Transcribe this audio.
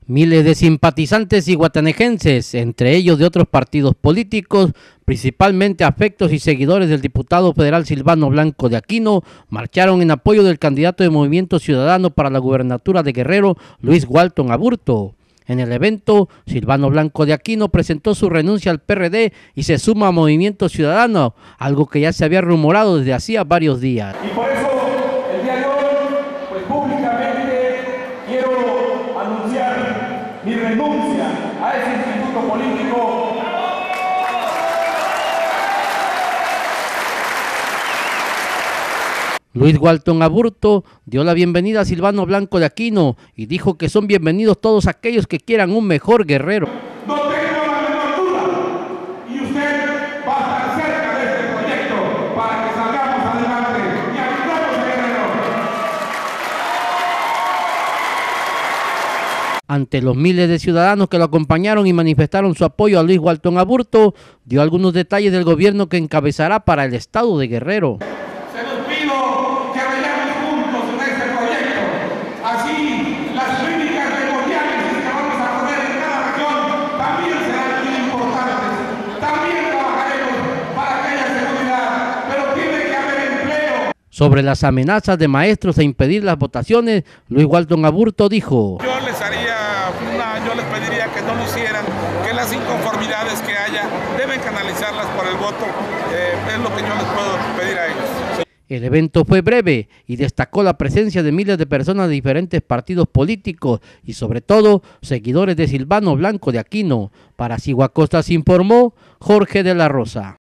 Miles de simpatizantes y guatanejenses, entre ellos de otros partidos políticos, principalmente afectos y seguidores del diputado federal Silvano Blanco de Aquino, marcharon en apoyo del candidato de Movimiento Ciudadano para la gubernatura de Guerrero, Luis Walton Aburto. En el evento, Silvano Blanco de Aquino presentó su renuncia al PRD y se suma a Movimiento Ciudadano, algo que ya se había rumorado desde hacía varios días. Y por eso, el día de hoy, pues públicamente quiero anunciar mi renuncia a ese instituto político. Luis Walton Aburto dio la bienvenida a Silvano Blanco de Aquino y dijo que son bienvenidos todos aquellos que quieran un mejor Guerrero. No tengo la menor duda, y usted va a estar cerca de este proyecto para que salgamos adelante y ayudemos a Guerrero. Ante los miles de ciudadanos que lo acompañaron y manifestaron su apoyo a Luis Walton Aburto, dio algunos detalles del gobierno que encabezará para el estado de Guerrero. Se los pido que vayamos juntos en este proyecto. Así, las clínicas memoriales que vamos a poner en cada región también serán muy importantes. También trabajaremos para que haya seguridad, pero tiene que haber empleo. Sobre las amenazas de maestros a impedir las votaciones, Luis Walton Aburto dijo: yo les pediría que no lo hicieran, que las inconformidades que haya deben canalizarlas por el voto, es lo que yo les puedo pedir a ellos. El evento fue breve y destacó la presencia de miles de personas de diferentes partidos políticos y sobre todo seguidores de Silvano Blanco de Aquino. Para Sigua Costas informó Jorge de la Rosa.